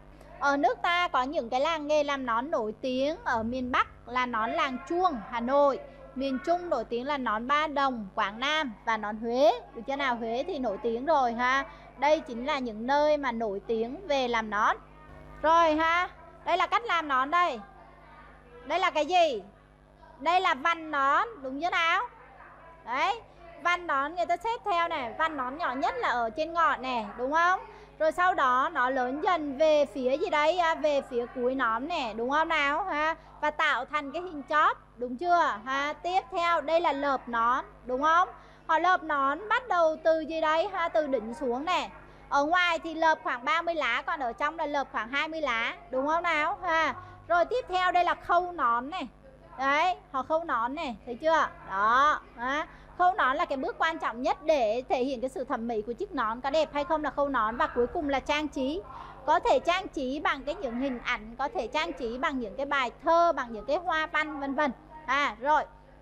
Ở nước ta có những cái làng nghề làm nón nổi tiếng. Ở miền Bắc là nón Làng Chuông, Hà Nội. Miền Trung nổi tiếng là nón Ba Đồng, Quảng Nam và nón Huế. Được chưa nào? Huế thì nổi tiếng rồi ha. Đây chính là những nơi mà nổi tiếng về làm nón. Rồi ha, đây là cách làm nón đây. Đây là cái gì? Đây là vành nón, đúng chưa nào? Đấy, vành nón người ta xếp theo này. Vành nón nhỏ nhất là ở trên ngọn này, đúng không? Rồi sau đó nó lớn dần về phía gì đấy? Về phía cuối nón này, đúng không nào? Ha? Và tạo thành cái hình chóp, đúng chưa? Ha? Tiếp theo đây là lợp nón, đúng không? Họ lợp nón bắt đầu từ gì đấy? Ha? Từ đỉnh xuống này. Ở ngoài thì lợp khoảng 30 lá, còn ở trong là lợp khoảng 20 lá, đúng không nào? Ha? Rồi tiếp theo đây là khâu nón này. Đấy, họ khâu nón này, thấy chưa? Đó, Khâu nón là cái bước quan trọng nhất để thể hiện cái sự thẩm mỹ của chiếc nón có đẹp hay không là khâu nón. Và cuối cùng là trang trí. Có thể trang trí bằng những hình ảnh, có thể trang trí bằng những cái bài thơ, bằng những cái hoa văn vân vân. Rồi.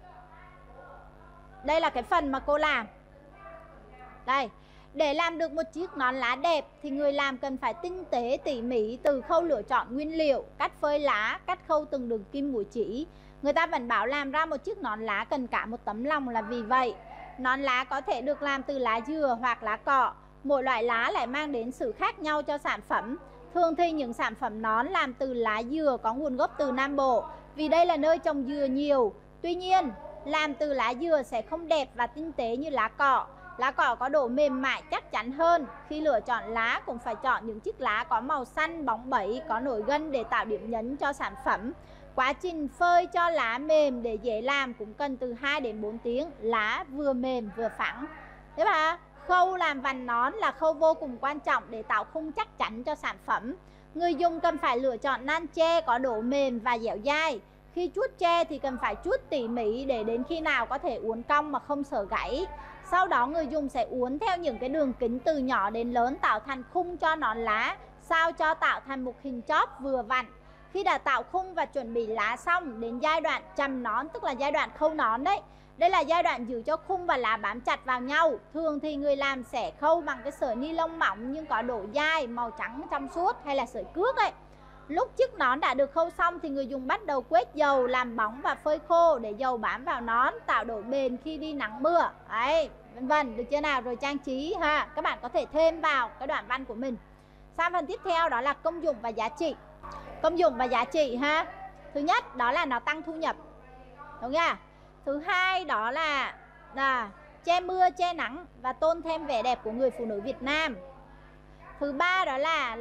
Đây là cái phần mà cô làm. Đây. Để làm được một chiếc nón lá đẹp thì người làm cần phải tinh tế tỉ mỉ từ khâu lựa chọn nguyên liệu, cách phơi lá, cách khâu từng đường kim mũi chỉ. Người ta vẫn bảo làm ra một chiếc nón lá cần cả một tấm lòng là vì vậy. Nón lá có thể được làm từ lá dừa hoặc lá cọ. Mỗi loại lá lại mang đến sự khác nhau cho sản phẩm. Thường thì những sản phẩm nón làm từ lá dừa có nguồn gốc từ Nam Bộ, vì đây là nơi trồng dừa nhiều. Tuy nhiên, làm từ lá dừa sẽ không đẹp và tinh tế như lá cọ. Lá cọ có độ mềm mại chắc chắn hơn. Khi lựa chọn lá cũng phải chọn những chiếc lá có màu xanh, bóng bẩy, có nổi gân để tạo điểm nhấn cho sản phẩm. Quá trình phơi cho lá mềm để dễ làm cũng cần từ 2 đến 4 tiếng. Lá vừa mềm vừa phẳng. Thế mà khâu làm vành nón là khâu vô cùng quan trọng để tạo khung chắc chắn cho sản phẩm. Người dùng cần phải lựa chọn nan tre có độ mềm và dẻo dai. Khi chuốt tre thì cần phải chuốt tỉ mỉ để đến khi nào có thể uốn cong mà không sợ gãy. Sau đó người dùng sẽ uốn theo những cái đường kính từ nhỏ đến lớn tạo thành khung cho nón lá, sao cho tạo thành một hình chóp vừa vặn. Khi đã tạo khung và chuẩn bị lá xong, đến giai đoạn chầm nón, tức là giai đoạn khâu nón đấy. Đây là giai đoạn giữ cho khung và lá bám chặt vào nhau. Thường thì người làm sẽ khâu bằng cái sợi ni lông mỏng nhưng có độ dai, màu trắng trong suốt hay là sợi cước ấy. Lúc chiếc nón đã được khâu xong thì người dùng bắt đầu quét dầu, làm bóng và phơi khô để dầu bám vào nón, tạo độ bền khi đi nắng mưa. Đấy, vân vân, được chưa nào? Rồi trang trí ha, các bạn có thể thêm vào cái đoạn văn của mình. Sang phần tiếp theo đó là công dụng và giá trị. Công dụng và giá trị ha. Thứ nhất đó là nó tăng thu nhập, đúng không? Thứ hai đó là che mưa, che nắng và tôn thêm vẻ đẹp của người phụ nữ Việt Nam. Thứ ba đó là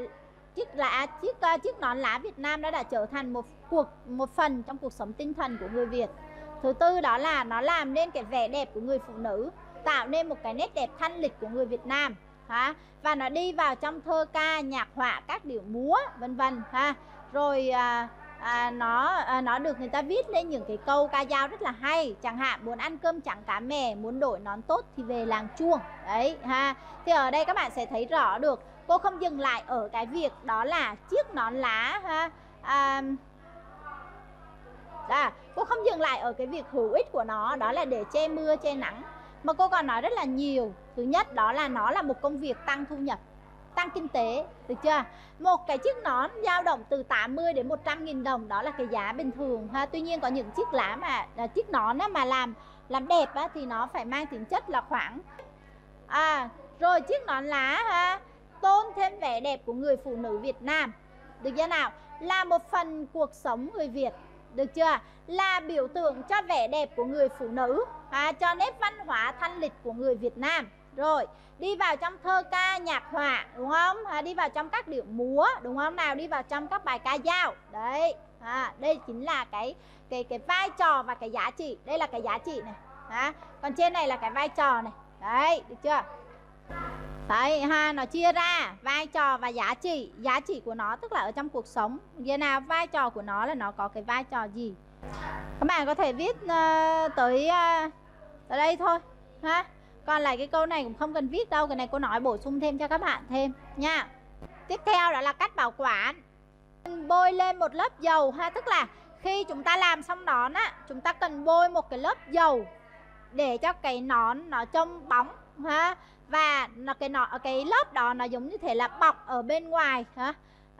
chiếc nón lá Việt Nam đã trở thành một phần trong cuộc sống tinh thần của người Việt. Thứ tư đó là nó làm nên cái vẻ đẹp của người phụ nữ, tạo nên một cái nét đẹp thanh lịch của người Việt Nam. Và nó đi vào trong thơ ca, nhạc họa, các điệu múa vân vân ha. Rồi nó được người ta viết lên những cái câu ca dao rất là hay, chẳng hạn muốn ăn cơm trắng cá mè, muốn đổi nón tốt thì về làng Chuông. Đấy ha. Thì ở đây các bạn sẽ thấy rõ được cô không dừng lại ở cái việc đó là chiếc nón lá ha. Cô không dừng lại ở cái việc hữu ích của nó đó là để che mưa, che nắng, mà cô còn nói rất là nhiều. Thứ nhất đó là nó là một công việc tăng thu nhập, tăng kinh tế, được chưa? Một cái chiếc nón dao động từ 80 đến 100.000 đồng, đó là cái giá bình thường ha. Tuy nhiên có những chiếc nón mà làm đẹp thì nó phải mang tính chất là khoảng rồi chiếc nón lá ha, tôn thêm vẻ đẹp của người phụ nữ Việt Nam, được chưa nào? Là một phần cuộc sống người Việt, được chưa? Là biểu tượng cho vẻ đẹp của người phụ nữ, cho nét văn hóa thanh lịch của người Việt Nam. Rồi, đi vào trong thơ ca, nhạc họa, đúng không? Đi vào trong các điệu múa, đúng không nào? Đi vào trong các bài ca dao. Đấy, đây chính là cái vai trò và cái giá trị. Đây là cái giá trị này. Còn trên này là cái vai trò này. Đấy, được chưa? Đấy ha, nó chia ra vai trò và giá trị. Giá trị của nó tức là ở trong cuộc sống. Vậy nào, vai trò của nó là nó có cái vai trò gì? Các bạn có thể viết tới đây thôi ha. Còn lại cái câu này cũng không cần viết đâu. Cái này cô nói bổ sung thêm cho các bạn thêm nha. Tiếp theo đó là cách bảo quản. Bôi lên một lớp dầu ha. Tức là khi chúng ta làm xong nón chúng ta cần bôi một cái lớp dầu để cho cái nón nó trông bóng ha. Và cái lớp đó nó giống như thể là bọc ở bên ngoài ha.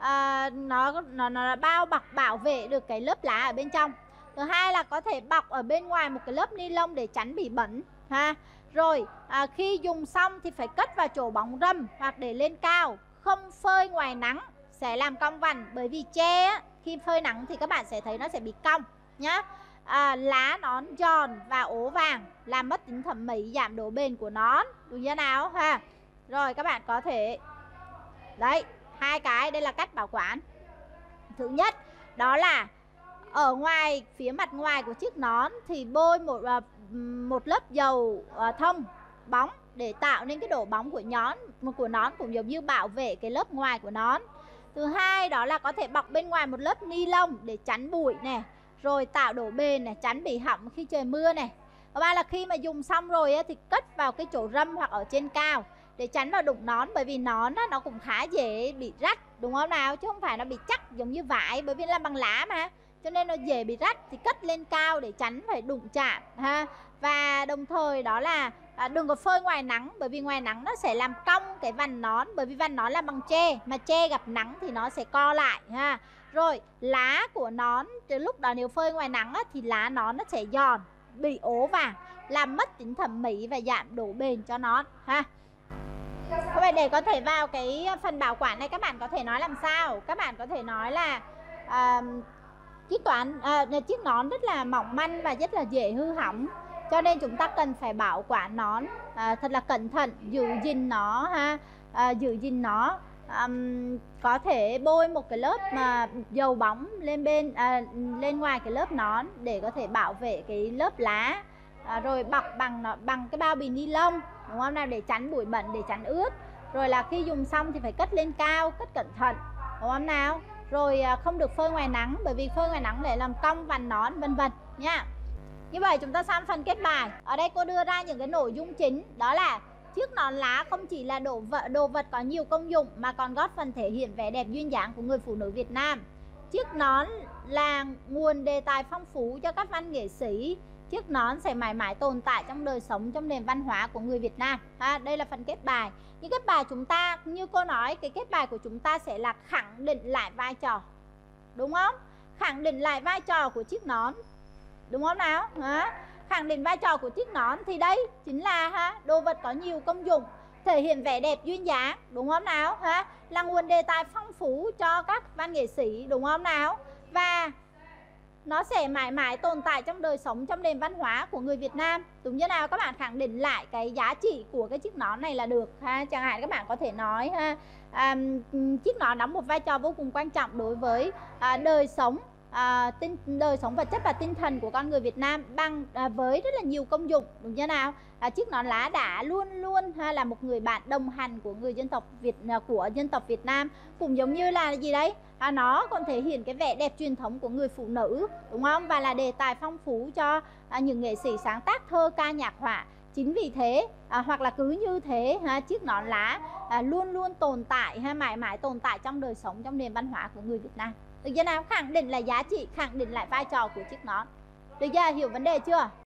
Nó bao bọc bảo vệ được cái lớp lá ở bên trong. Thứ hai là có thể bọc ở bên ngoài một cái lớp ni lông để tránh bị bẩn ha. Rồi khi dùng xong thì phải cất vào chỗ bóng râm hoặc để lên cao, không phơi ngoài nắng sẽ làm cong vành, bởi vì tre khi phơi nắng thì các bạn sẽ thấy nó sẽ bị cong nhá. Lá nón giòn và ố vàng làm mất tính thẩm mỹ, giảm độ bền của nón, đúng chưa nào ha. Rồi các bạn có thể đấy, hai cái đây là cách bảo quản. Thứ nhất đó là ở phía mặt ngoài của chiếc nón thì bôi một lớp dầu thông bóng để tạo nên cái độ bóng của nón cũng giống như bảo vệ cái lớp ngoài của nón. Thứ hai đó là có thể bọc bên ngoài một lớp ni lông để chắn bụi này, rồi tạo độ bền này, tránh bị hỏng khi trời mưa này. Thứ ba là khi mà dùng xong rồi á, thì cất vào cái chỗ râm hoặc ở trên cao để tránh vào đụng nón, bởi vì nón á, nó cũng khá dễ bị rách, đúng không nào, chứ không phải nó bị chắc giống như vải, bởi vì làm bằng lá mà, cho nên nó dễ bị rách, thì cất lên cao để tránh phải đụng chạm ha. Và đồng thời đó là đừng có phơi ngoài nắng, bởi vì ngoài nắng nó sẽ làm cong cái vành nón, bởi vì vành nón là bằng tre, mà tre gặp nắng thì nó sẽ co lại ha. Rồi lá của nón từ lúc đó nếu phơi ngoài nắng á, thì lá nón nó sẽ giòn, bị ố vàng, làm mất tính thẩm mỹ và giảm độ bền cho nón ha. Vậy để có thể vào cái phần bảo quản này, các bạn có thể nói làm sao? Các bạn có thể nói là chiếc nón rất là mỏng manh và rất là dễ hư hỏng, cho nên chúng ta cần phải bảo quản nón thật là cẩn thận, giữ gìn nó ha, giữ gìn nó. Có thể bôi một cái lớp mà dầu bóng lên ngoài cái lớp nón để có thể bảo vệ cái lớp lá, rồi bọc bằng cái bao bì ni lông, đúng không nào, để tránh bụi bẩn, để tránh ướt. Rồi là khi dùng xong thì phải cất lên cao, cất cẩn thận, đúng không nào. Rồi không được phơi ngoài nắng, bởi vì phơi ngoài nắng để làm cong vành nón vân vân nha. Như vậy chúng ta sang phần kết bài. Ở đây cô đưa ra những cái nội dung chính, đó là chiếc nón lá không chỉ là đồ vật có nhiều công dụng mà còn góp phần thể hiện vẻ đẹp duyên dáng của người phụ nữ Việt Nam. Chiếc nón là nguồn đề tài phong phú cho các văn nghệ sĩ. Chiếc nón sẽ mãi mãi tồn tại trong đời sống, trong nền văn hóa của người Việt Nam. Đây là phần kết bài. Những kết bài chúng ta, như cô nói, cái kết bài của chúng ta sẽ là khẳng định lại vai trò, đúng không? Khẳng định lại vai trò của chiếc nón, đúng không nào? Khẳng định vai trò của chiếc nón thì đây chính là đồ vật có nhiều công dụng, thể hiện vẻ đẹp duyên dáng, đúng không nào? Là nguồn đề tài phong phú cho các văn nghệ sĩ, đúng không nào? Và nó sẽ mãi mãi tồn tại trong đời sống, trong nền văn hóa của người Việt Nam, đúng như nào? Các bạn khẳng định lại cái giá trị của cái chiếc nón này là được ha. Chẳng hạn các bạn có thể nói chiếc nón đóng một vai trò vô cùng quan trọng đối với đời sống vật chất và tinh thần của con người Việt Nam, với rất là nhiều công dụng, đúng chưa nào? Chiếc nón lá đã luôn luôn là một người bạn đồng hành của dân tộc Việt Nam, cũng giống như là gì đấy, nó còn thể hiện cái vẻ đẹp truyền thống của người phụ nữ, đúng không? Và là đề tài phong phú cho những nghệ sĩ sáng tác thơ ca nhạc họa. Chính vì thế hoặc là cứ như thế chiếc nón lá luôn luôn tồn tại, mãi mãi tồn tại trong đời sống, trong nền văn hóa của người Việt Nam. Được chưa nào? Khẳng định là giá trị, khẳng định lại vai trò của chiếc nón. Được chưa? Hiểu vấn đề chưa?